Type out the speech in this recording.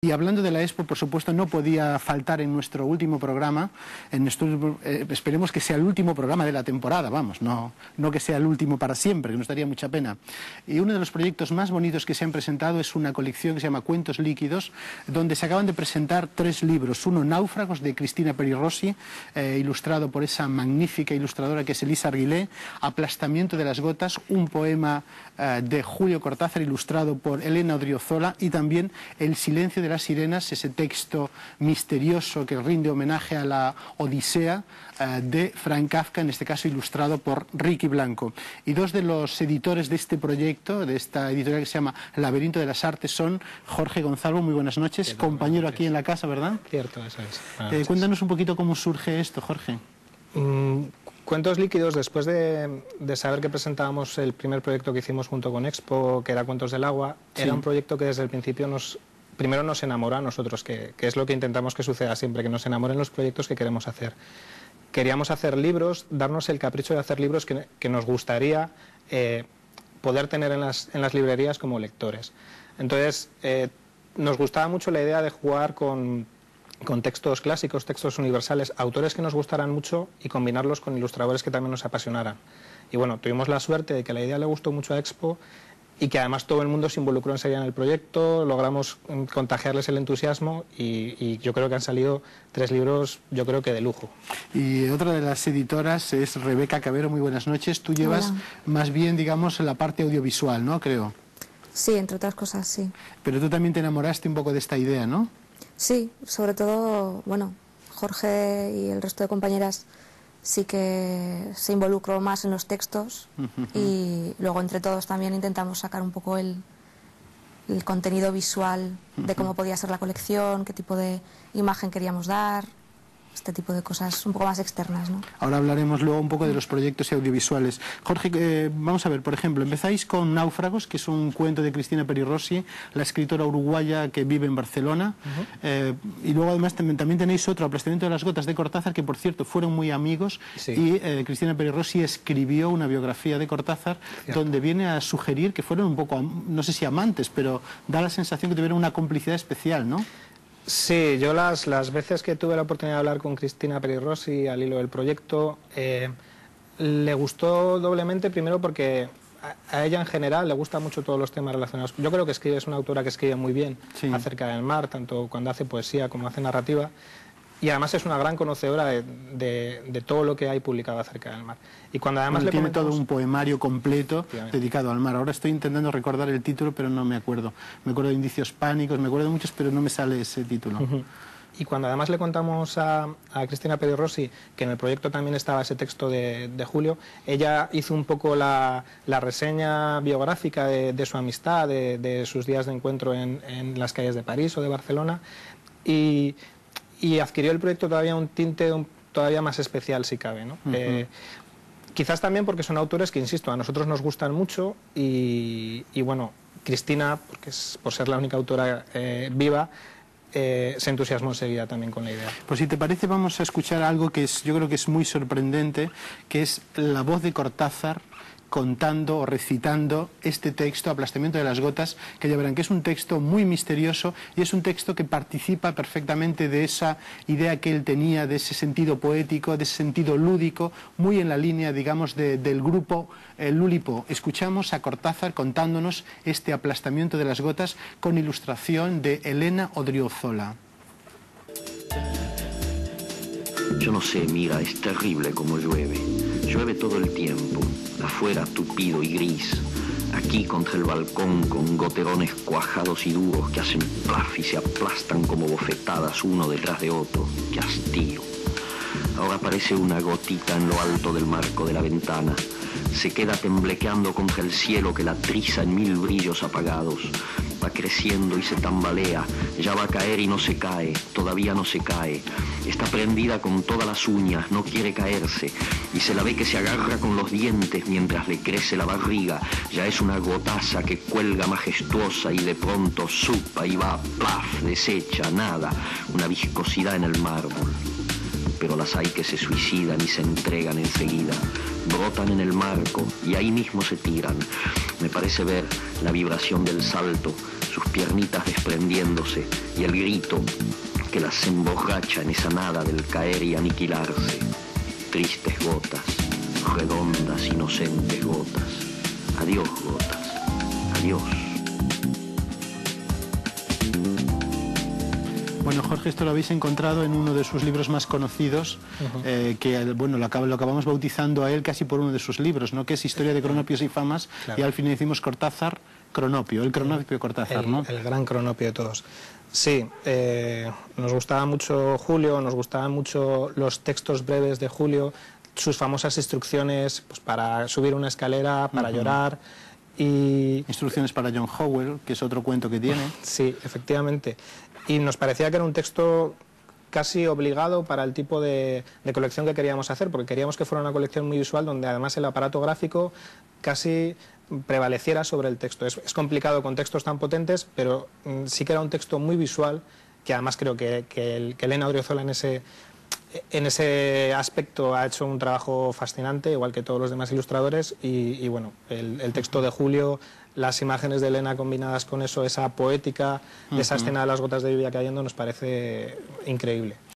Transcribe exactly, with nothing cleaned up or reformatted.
Y hablando de la Expo, por supuesto, no podía faltar en nuestro último programa, en nuestro, eh, esperemos que sea el último programa de la temporada, vamos, no, no que sea el último para siempre, que nos daría mucha pena. Y uno de los proyectos más bonitos que se han presentado es una colección que se llama Cuentos Líquidos, donde se acaban de presentar tres libros. Uno, Náufragos, de Cristina Peri Rossi, eh, ilustrado por esa magnífica ilustradora que es Elisa Arguilé. Aplastamiento de las gotas, un poema eh, de Julio Cortázar, ilustrado por Elena Odriozola. Y también El silencio de las sirenas, ese texto misterioso que rinde homenaje a la Odisea eh, de Frank Kafka, en este caso ilustrado por Ricky Blanco. Y dos de los editores de este proyecto, de esta editorial que se llama Laberinto de las Artes, son Jorge Gonzalvo, muy buenas noches, Cierto, compañero buenas noches. Aquí en la casa, ¿verdad? Cierto, eso es. Eh, cuéntanos un poquito cómo surge esto, Jorge. Mm, Cuentos Líquidos, después de, de saber que presentábamos el primer proyecto que hicimos junto con Expo, que era Cuentos del Agua, sí. Era un proyecto que desde el principio nos... Primero nos enamora a nosotros, que, que es lo que intentamos que suceda siempre, que nos enamoren los proyectos que queremos hacer. Queríamos hacer libros, darnos el capricho de hacer libros que, que nos gustaría eh, poder tener en las, en las librerías como lectores. Entonces, eh, nos gustaba mucho la idea de jugar con, con textos clásicos, textos universales, autores que nos gustaran mucho y combinarlos con ilustradores que también nos apasionaran. Y bueno, tuvimos la suerte de que la idea le gustó mucho a Expo y que además todo el mundo se involucró enseguida en el proyecto, logramos contagiarles el entusiasmo y, y yo creo que han salido tres libros, yo creo que de lujo. Y otra de las editoras es Rebeca Cabero, muy buenas noches. Tú llevas Hola. Más bien, digamos, la parte audiovisual, ¿no? Creo. Sí, entre otras cosas, sí. Pero tú también te enamoraste un poco de esta idea, ¿no? Sí, sobre todo, bueno, Jorge y el resto de compañeras sí que se involucró más en los textos uh-huh. y luego entre todos también intentamos sacar un poco el, el contenido visual uh-huh. de cómo podía ser la colección, qué tipo de imagen queríamos dar, este tipo de cosas un poco más externas, ¿no? Ahora hablaremos luego un poco de los proyectos audiovisuales. Jorge, eh, vamos a ver, por ejemplo, empezáis con Náufragos, que es un cuento de Cristina Peri Rossi, la escritora uruguaya que vive en Barcelona, uh-huh. eh, y luego además también, también tenéis otro, Aplastamiento de las gotas, de Cortázar, que por cierto fueron muy amigos, sí. y eh, Cristina Peri Rossi escribió una biografía de Cortázar, Cierto. Donde viene a sugerir que fueron un poco, no sé si amantes, pero da la sensación que tuvieron una complicidad especial, ¿no? Sí, yo las, las veces que tuve la oportunidad de hablar con Cristina Peri Rossi al hilo del proyecto, eh, le gustó doblemente, primero porque a, a ella en general le gustan mucho todos los temas relacionados. Yo creo que escribe, es una autora que escribe muy bien sí. acerca del mar, tanto cuando hace poesía como hace narrativa, y además es una gran conocedora de, de, de todo lo que hay publicado acerca del mar. Y cuando además bueno, le tiene comentamos... todo un poemario completo dedicado al mar. Ahora estoy intentando recordar el título, pero no me acuerdo. Me acuerdo de Indicios Pánicos, me acuerdo de muchos, pero no me sale ese título. Uh-huh. Y cuando además le contamos a, a Cristina Peri Rossi que en el proyecto también estaba ese texto de, de Julio, ella hizo un poco la, la reseña biográfica de, de su amistad, de, de sus días de encuentro en, en las calles de París o de Barcelona, y... y adquirió el proyecto todavía un tinte un, todavía más especial, si cabe, ¿no? Uh-huh. eh, quizás también porque son autores que, insisto, a nosotros nos gustan mucho y, y bueno, Cristina, porque es, por ser la única autora eh, viva, eh, se entusiasmó enseguida también con la idea. Pues si te parece vamos a escuchar algo que es, yo creo que es muy sorprendente, que es la voz de Cortázar contando o recitando este texto, Aplastamiento de las gotas, que ya verán que es un texto muy misterioso y es un texto que participa perfectamente de esa idea que él tenía, de ese sentido poético, de ese sentido lúdico, muy en la línea, digamos, de, del grupo eh, Lúlipo. Escuchamos a Cortázar contándonos este Aplastamiento de las gotas con ilustración de Elena Odriozola. Yo no sé, mira, es terrible como llueve. Llueve todo el tiempo, afuera tupido y gris, aquí contra el balcón con goterones cuajados y duros que hacen plaf y se aplastan como bofetadas uno detrás de otro. ¡Qué hastío! Ahora aparece una gotita en lo alto del marco de la ventana. Se queda temblequeando contra el cielo que la triza en mil brillos apagados. Va creciendo y se tambalea, ya va a caer y no se cae, todavía no se cae. Está prendida con todas las uñas, no quiere caerse, y se la ve que se agarra con los dientes mientras le crece la barriga. Ya es una gotaza que cuelga majestuosa y de pronto supa y va, plaf, deshecha, nada, una viscosidad en el mármol. Pero las hay que se suicidan y se entregan enseguida, brotan en el marco y ahí mismo se tiran. Me parece ver la vibración del salto, sus piernitas desprendiéndose y el grito que las emborracha en esa nada del caer y aniquilarse. Tristes gotas, redondas, inocentes gotas. Adiós, gotas. Adiós. Bueno, Jorge, esto lo habéis encontrado en uno de sus libros más conocidos, uh-huh. eh, que bueno, lo, acab lo acabamos bautizando a él casi por uno de sus libros, ¿no? Que es Historia de Cronopios y Famas, claro. Y al fin decimos Cortázar, Cronopio, el Cronopio Cortázar, el, ¿no? El gran Cronopio de todos. Sí, eh, nos gustaba mucho Julio, nos gustaban mucho los textos breves de Julio, sus famosas instrucciones pues, para subir una escalera, para uh-huh. llorar. Y... Instrucciones para John Howell, que es otro cuento que tiene. Sí, efectivamente. Y nos parecía que era un texto casi obligado para el tipo de, de colección que queríamos hacer, porque queríamos que fuera una colección muy visual donde además el aparato gráfico casi prevaleciera sobre el texto. Es, es complicado con textos tan potentes, pero mm, sí que era un texto muy visual, que además creo que, que, el, que Elena Odriozola en ese, en ese aspecto ha hecho un trabajo fascinante, igual que todos los demás ilustradores, y, y bueno, el, el texto de Julio, las imágenes de Elena combinadas con eso, esa poética de esa escena de las gotas de lluvia cayendo, nos parece increíble.